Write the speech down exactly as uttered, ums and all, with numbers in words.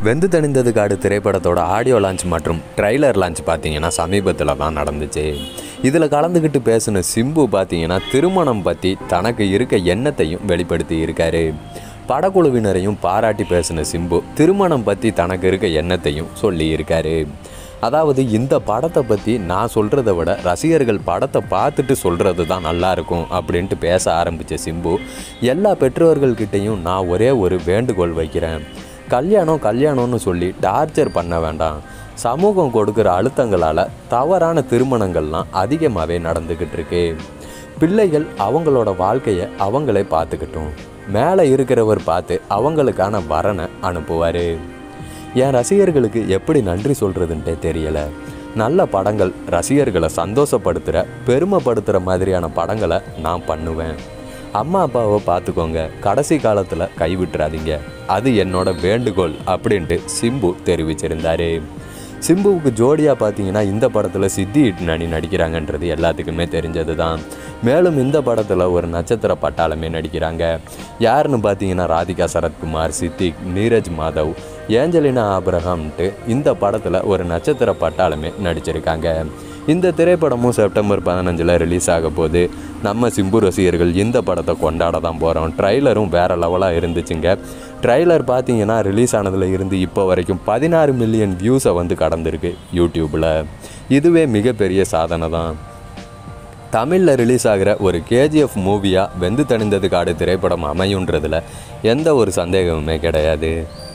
வெந்து தணிந்தது காடு திரைப்படத்தோட audio launch மற்றும் ட்ரைலர் லான்ச் பார்த்தீங்கன்னா சமீபத்தில் தான் நடந்துச்சு. இதில் கலந்துக்கிட்டு பேசின சிம்பு பார்த்தீங்கன்னா திருமணம் பற்றி தனக்கு இருக்க எண்ணத்தையும் வெளிப்படுத்தி இருக்காரு. படக்குழுவினரையும் பாராட்டி பேசின சிம்பு திருமணம் பற்றி தனக்கு இருக்க எண்ணத்தையும் சொல்லி இருக்காரு. அதாவது இந்த படத்தை பற்றி நான் சொல்கிறத விட ரசிகர்கள் படத்தை பார்த்துட்டு சொல்கிறது தான் நல்லாயிருக்கும் அப்படின்ட்டு பேச ஆரம்பித்த சிம்பு, எல்லா பெற்றோர்கள்கிட்டையும் நான் ஒரே ஒரு வேண்டுகோள் வைக்கிறேன். கல்யாணம் கல்யாணம்னு சொல்லி டார்ச்சர் பண்ண வேண்டாம். சமூகம் கொடுக்குற அழுத்தங்களால் தவறான திருமணங்கள்லாம் அதிகமாகவே நடந்துக்கிட்டு இருக்கு. பிள்ளைகள் அவங்களோட வாழ்க்கையை அவங்களே பார்த்துக்கிட்டும். மேலே இருக்கிறவர் பார்த்து அவங்களுக்கான வரனை அனுப்புவார். என் ரசிகர்களுக்கு எப்படி நன்றி சொல்கிறதுன்ட்டே தெரியலை. நல்ல படங்கள் ரசிகர்களை சந்தோஷப்படுத்துகிற பெருமைப்படுத்துகிற மாதிரியான படங்களை நான் பண்ணுவேன். அம்மா அப்பாவை பார்த்துக்கோங்க, கடைசி காலத்தில் கைவிட்டுறாதீங்க, அது என்னோட வேண்டுகோள் அப்படின்ட்டு சிம்பு தெரிவிச்சிருந்தார். சிம்புவுக்கு ஜோடியாக பார்த்தீங்கன்னா இந்த படத்தில் சித்தி நடி நடிக்கிறாங்கன்றது எல்லாத்துக்குமே தெரிஞ்சது தான். மேலும் இந்த படத்தில் ஒரு நட்சத்திர பட்டாளமே நடிக்கிறாங்க. யாருன்னு பார்த்தீங்கன்னா ராதிகா சரத்குமார், சித்திக், நீரஜ் மாதவ், ஏஞ்சலினா ஆப்ரஹாம்ன்ட்டு இந்த படத்தில் ஒரு நட்சத்திர பட்டாளமே நடிச்சிருக்காங்க. இந்த திரைப்படமும் செப்டம்பர் பதினஞ்சில் ரிலீஸ் ஆக போது. நம்ம சிம்பு ரசிகர்கள் இந்த படத்தை கொண்டாட தான் போகிறோம். ட்ரைலரும் வேறு லெவலாக இருந்துச்சுங்க. ட்ரைலர் பார்த்தீங்கன்னா ரிலீஸ் ஆனதில் இருந்து இப்போ வரைக்கும் பதினாறு மில்லியன் வியூஸை வந்து கடந்திருக்கு யூடியூப்பில். இதுவே மிகப்பெரிய சாதனை தான். தமிழில் ரிலீஸ் ஆகிற ஒரு கேஜிஎஃப் மூவியாக வெந்து தணிந்தது காடு திரைப்படம் அமையுன்றதில் எந்த ஒரு சந்தேகமுமே கிடையாது.